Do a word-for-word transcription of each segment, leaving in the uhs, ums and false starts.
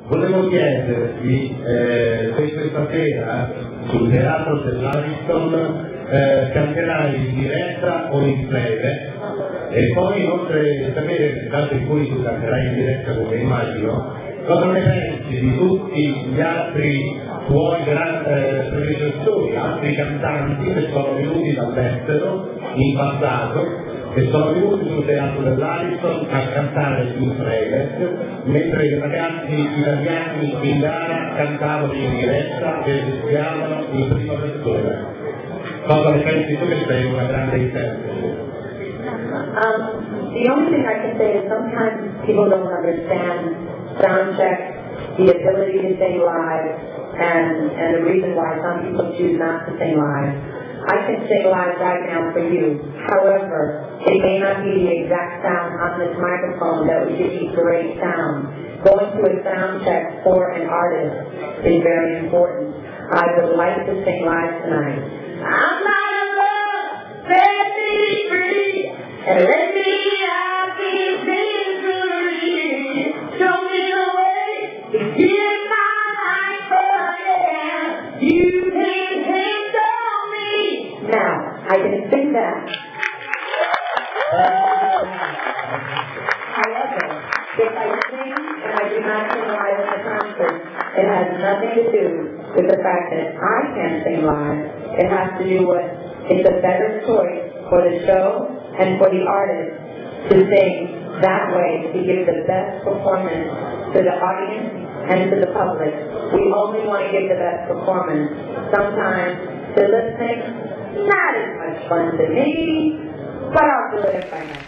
Volevo chiedervi eh, se questa sera sul teatro dell'Ariston eh, canterai in diretta o in play, e poi inoltre sapere, dato in cui tu canterai in diretta come immagino, cosa ne pensi di tutti gli altri tuoi grandi eh, predecessori, altri cantanti che sono venuti dall'estero in passato, che sono venuti sul teatro dell'Ariston a cantare in playback, mentre i ragazzi italiani in gara cantavano in diretta e rischiavano in prima persona. Cosa ne pensi tu che sei una grande interprete? Um, the only thing I can say is sometimes people don't understand sound check, the ability to sing live, and, and the reason why some people choose not to sing live. I can sing live right now for you. However, it may not be the exact sound on this microphone that would give you great sound. Going to a sound check for an artist is very important. I would like to sing live tonight. I'm not in love, set me free, and let me out these misery. Show me the way to give my life again. You can't handle me. Now, I can sing that. However, if I sing and I do not sing live at the concert, it has nothing to do with the fact that I can't sing live. It has to do with it's a better choice for the show and for the artist to sing that way to give the best performance to the audience and to the public. We only want to give the best performance. Sometimes the lip sync, not as much fun to me, but I'll do it if I know.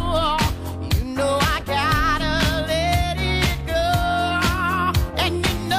And you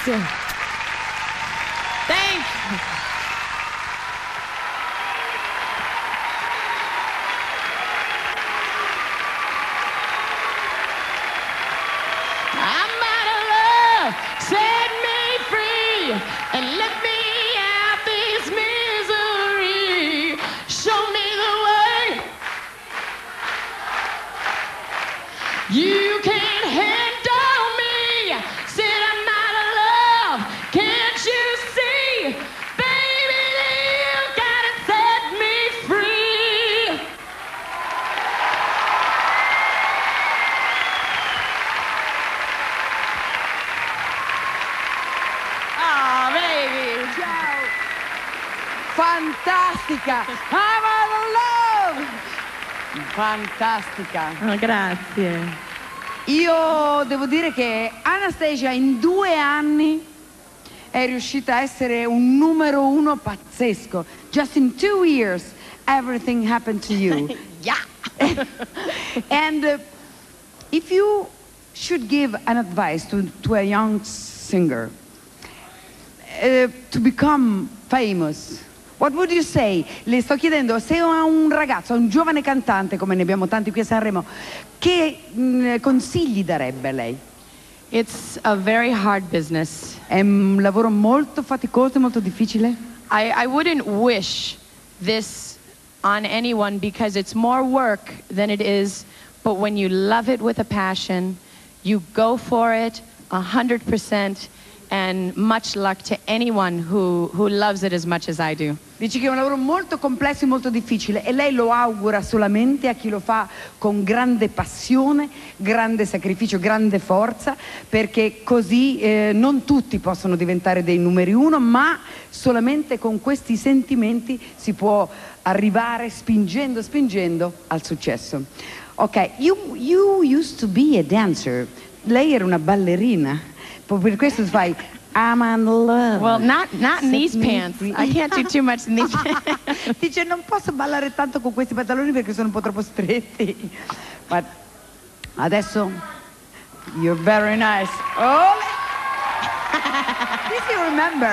grazie. Thank you. I'm out of love, set me free, and let me out this misery. Show me the way. You can't handle me. Said I'm out of love. Can't you see? Baby, you gotta set me free. Ah, baby, ciao. Fantastica! I'm out of love! Fantastica! Oh, grazie. Io devo dire che Anastacia in due anni è riuscita a essere un numero uno pazzesco. Just in two years, everything happened to you. Yeah. And uh, if you should give an advice to, to a young singer uh, to become famous, what would you say? Le sto chiedendo se a un ragazzo, a un giovane cantante, come ne abbiamo tanti qui a Sanremo, che mh, consigli darebbe lei? It's a very hard business. È un lavoro molto faticoso e molto difficile? I, I wouldn't wish this on anyone because it's more work than it is, but when you love it with a passion, you go for it a hundred percent, and much luck to anyone who, who loves it as much as I do. Dici che è un lavoro molto complesso e molto difficile e lei lo augura solamente a chi lo fa con grande passione, grande sacrificio, grande forza, perché così eh, non tutti possono diventare dei numeri uno, ma solamente con questi sentimenti si può arrivare spingendo, spingendo al successo. Ok, you, you used to be a dancer. Lei era una ballerina, per questo fai I'm in love. Well, not, not in Set these me pants. free. I can't do too much in these pants. Dice non posso ballare tanto con questi pantaloni perché sono un po' troppo stretti. But adesso you're very nice. Oh, this you remember.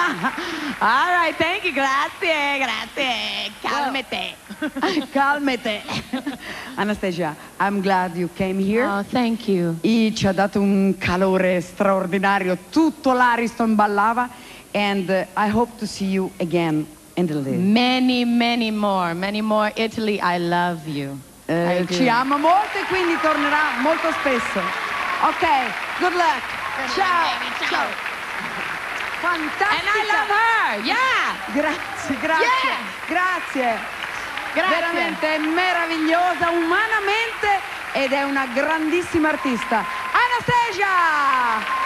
All right, thank you. Grazie, grazie. Calmete. Calmete. Anastacia, I'm glad you came here. Oh, thank you. E ci ha dato un calore straordinario. Tutto l'Ariston ballava. And uh, I hope to see you again in Italy. Many, many more, many more. Italy, I love you. Eh, I do. ci ama molto e quindi tornerà molto spesso. Ok, good luck. Good Ciao. luck, baby. Ciao. Fantastica. And I love her. Yeah. Grazie, grazie, Yeah. grazie. Grazie. Veramente meravigliosa umanamente ed è una grandissima artista. Anastacia!